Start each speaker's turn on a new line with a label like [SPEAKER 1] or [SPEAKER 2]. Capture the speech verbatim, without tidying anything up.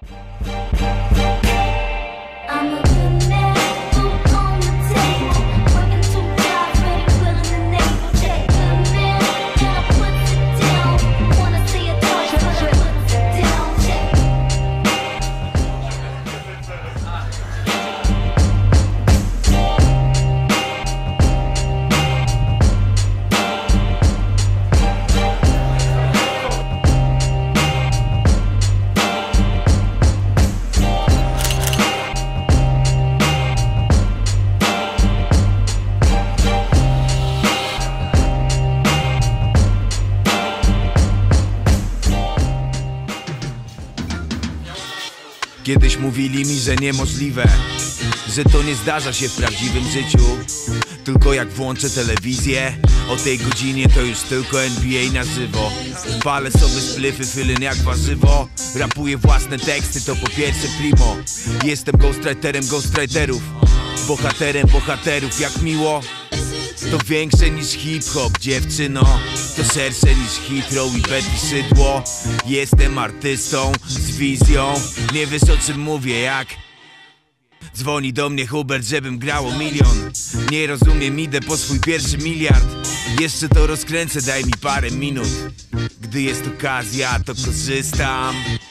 [SPEAKER 1] Kiedyś mówili mi, że niemożliwe, że to nie zdarza się w prawdziwym życiu. Tylko jak włączę telewizję, o tej godzinie to już tylko N B A na żywo. Palę sobie splyfy, fylyn jak warzywo. Rapuję własne teksty, to po pierwsze primo. Jestem ghostwriterem ghostwriterów, bohaterem bohaterów, jak miło. To większe niż hip-hop, dziewczyno. To szersze niż Heathrow i Betty Szydło. Jestem artystą z wizją. Nie wiesz, o czym mówię, jak dzwoni do mnie Hubert, żebym grało milion. Nie rozumiem, idę po swój pierwszy miliard. Jeszcze to rozkręcę, daj mi parę minut. Gdy jest okazja, to korzystam.